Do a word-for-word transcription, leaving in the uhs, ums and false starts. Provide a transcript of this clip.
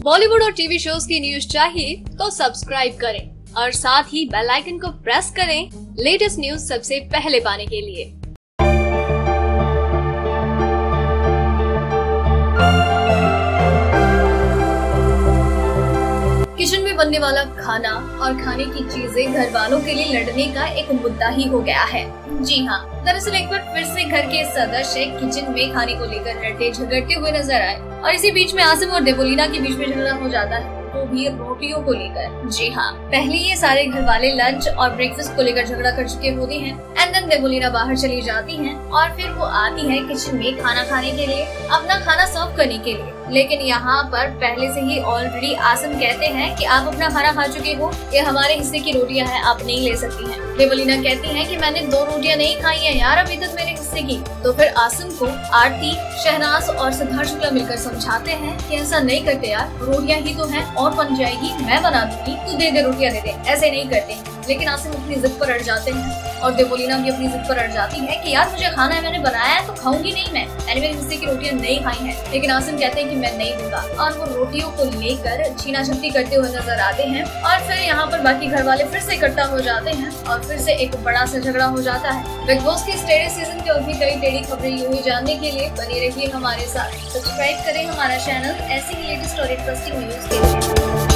बॉलीवुड और TV shows की news चाहिए तो सब्सक्राइब करें और साथ ही बेल आइकन को प्रेस करें लेटेस्ट न्यूज सबसे पहले पाने के लिए। किचन में बनने वाला खाना और खाने की चीजें घर वालों के लिए लड़ने का एक मुद्दा ही हो गया है। जी हाँ, दरअसल एक बार फिर से घर के सदस्य किचन में खाने को लेकर लड़ते झगड़ते हुए नजर आए और इसी बीच में आसिम और देवोलीना के बीच में झगड़ा हो जाता है, वो भी रोटियों को लेकर। जी हाँ, पहले ये सारे घर वाले लंच और ब्रेकफास्ट को लेकर झगड़ा कर चुके होते हैं एंड देन देवोलीना बाहर चली जाती हैं और फिर वो आती है किचन में खाना खाने के लिए, अपना खाना सर्व करने के लिए। लेकिन यहाँ पर पहले से ही ऑलरेडी आसिम कहते हैं कि आप अपना खाना खा चुके हो, ये हमारे हिस्से की रोटियां हैं, आप नहीं ले सकती हैं। देवोलीना कहती है कि मैंने दो रोटियां नहीं खाई हैं यार अभी तक मेरे हिस्से की। तो फिर आसिम को आरती, शहनाज और सिद्धार्थ शुक्ला मिलकर समझाते हैं कि ऐसा नहीं करते यार, रोटियां ही तो हैं और बन जाएगी, मैं बना दूंगी, तू दे दे रोटियां दे दे, ऐसे नहीं करते हैं। लेकिन आसिम अपनी जिद पर अड़ जाते हैं और देवोलीना भी अपनी जिद पर अड़ जाती है कि यार मुझे खाना है, मैंने बनाया है तो खाऊंगी नहीं, मैं मैंने मेरे हिस्से की रोटियां नहीं खाई हैं। लेकिन आसिम कहते हैं कि मैं नहीं दूंगा और वो रोटियों को लेकर छीना झपटी करते हुए नजर आते हैं और फिर यहाँ पर बाकी घर वाले फिर से इकट्ठा हो जाते हैं और फिर से एक बड़ा सा झगड़ा हो जाता है। बिग बॉस के स्टेडी सीजन के और भी कई टेढ़ी खबरें यूं ही जानने के लिए बने रहिए हमारे साथ। सब्सक्राइब करें हमारा चैनल ऐसी ही लेटेस्ट और इंटरेस्टिंग न्यूज के लिए।